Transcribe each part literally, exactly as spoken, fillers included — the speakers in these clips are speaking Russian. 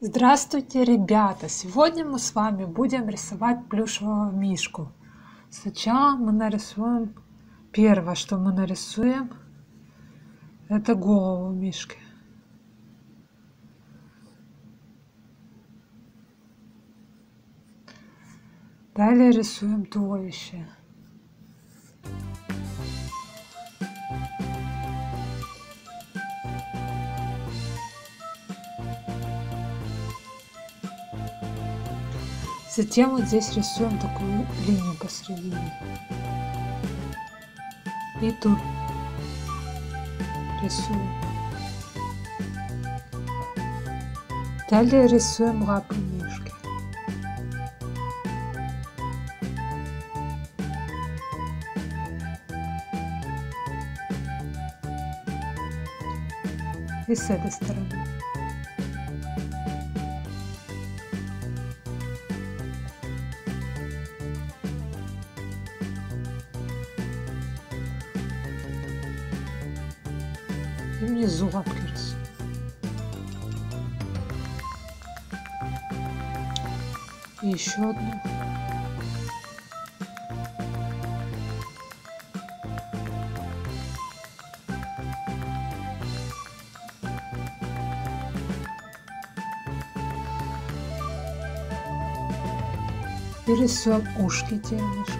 Здравствуйте, ребята! Сегодня мы с вами будем рисовать плюшевого мишку. Сначала мы нарисуем, первое, что мы нарисуем, это голову мишки. Далее рисуем туловище. Затем вот здесь рисуем такую линию посередине. И тут рисуем. Далее рисуем лапы мишки. И с этой стороны. И внизу лапки рисуем. И еще одну. И рисуем ушки темешки.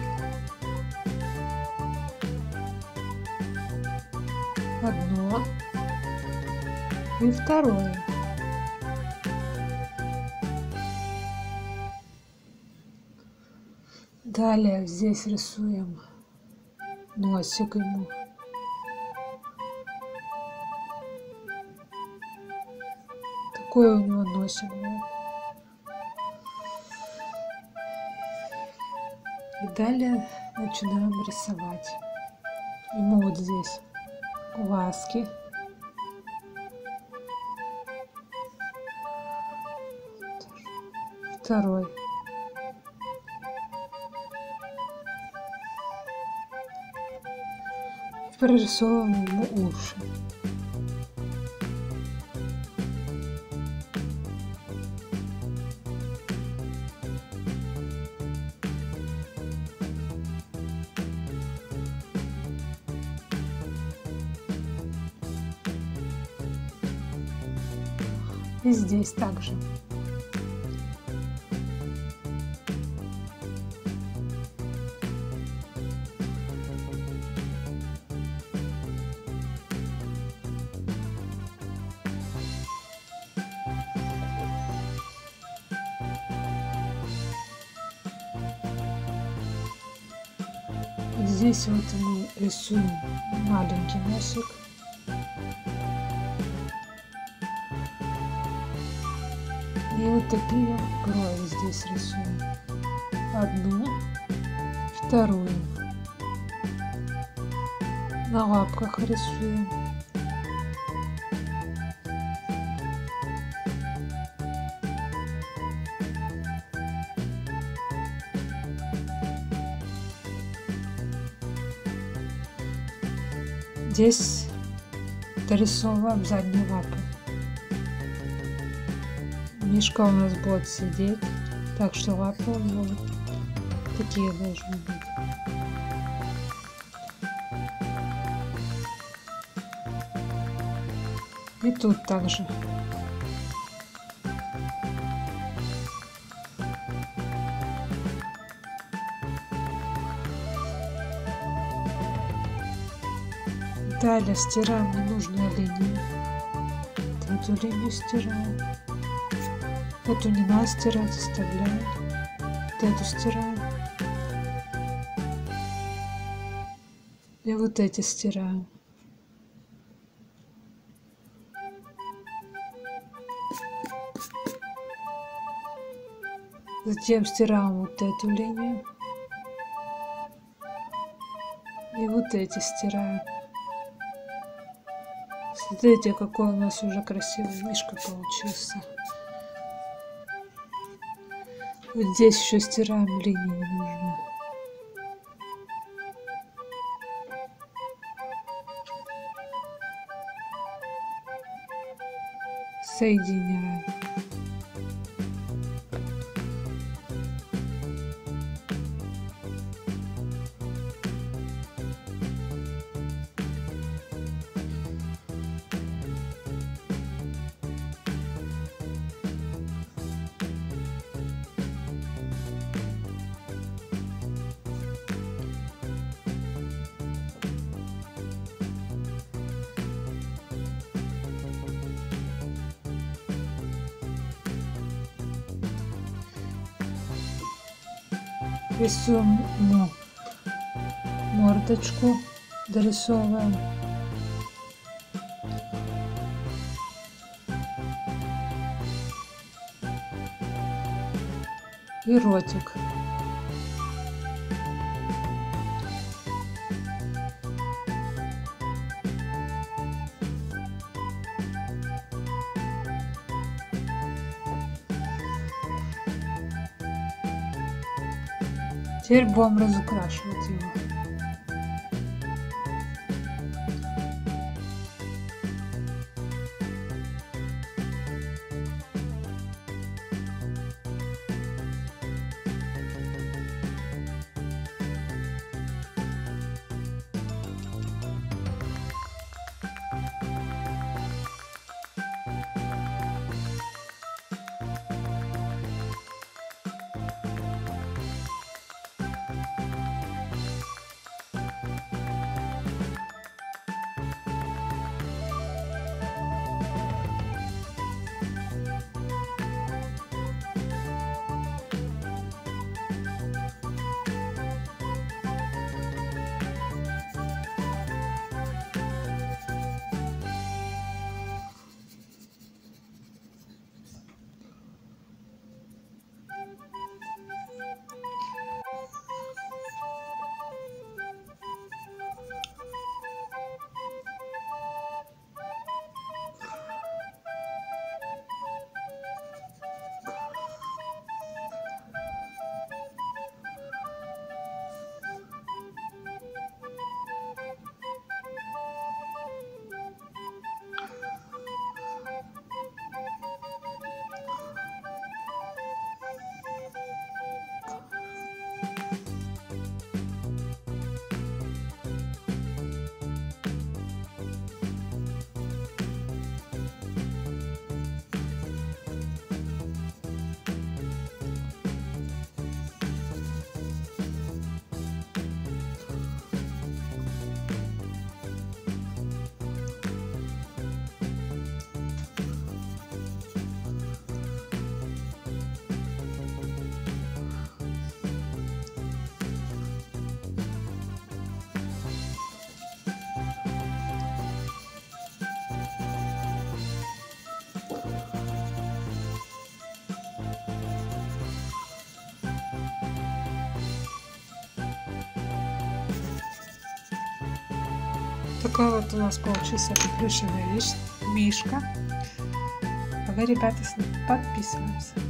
Одно и второе. Далее здесь рисуем носик ему. Такой у него носик будет. И далее начинаем рисовать ему вот здесь глазки. Второй. Прорисовываем ему уши. И здесь также. Вот здесь вот мы рисуем маленький носик. И вот такие брови здесь рисуем. Одну, вторую. На лапках рисуем. Здесь дорисовываем задние лапы. Мишка у нас будет сидеть, так что лапы у него вот такие должны быть. И тут также. Далее стираем ненужную линию. Эту линию стираем. Эту не надо стирать, оставляем. Вот эту стираем. И вот эти стираем. Затем стираем вот эту линию. И вот эти стираем. Смотрите, какой у нас уже красивый мишка получился. Вот здесь еще стираем линии ненужные. Соединяем. Рисуем ему мордочку, дорисовываем. И ротик. Теперь будем разукрашивать его. Такой вот у нас получился плюшевый мишка. А вы, ребята, подписываемся.